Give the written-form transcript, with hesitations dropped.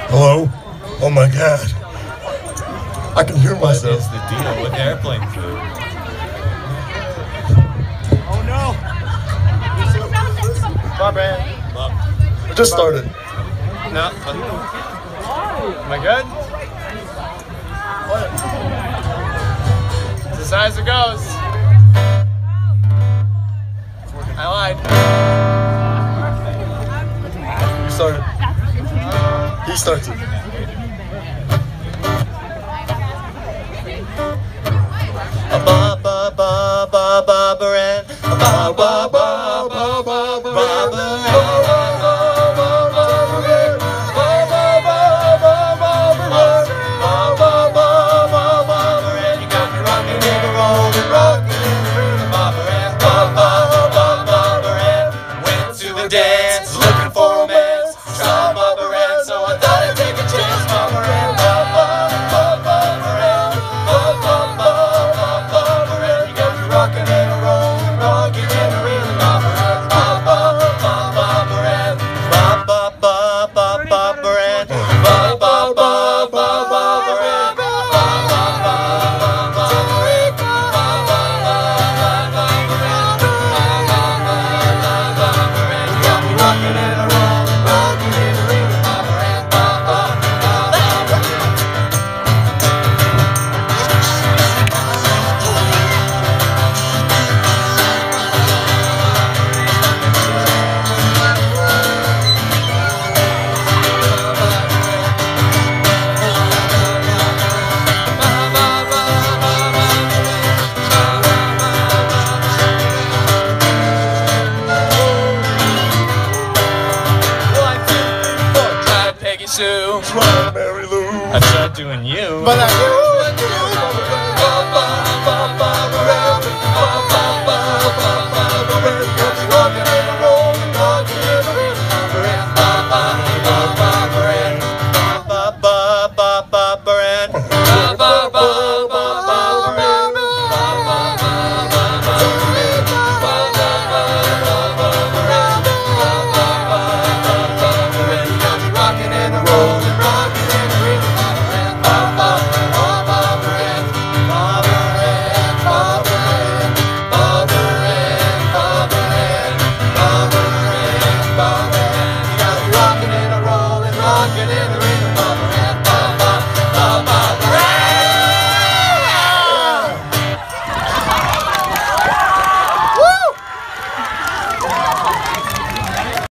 Hello? Oh my god. I can hear myself. What is the deal with airplane food? Oh no! Bye, Brad. It just started. No. Am I good? What? It's as high as it goes. I lied. You started. He starts it. Dance, looking for romance. Saw Barbara Ann, so I thought I'd take a chance. Barbara Ann, Barbara Ann, Barbara Ann, you got me rocking and a rolling, rocking and a reeling. Barbara Ann, Barbara Ann, Barbara Ann, Sue. Try Mary Lou. I tried doing you. But I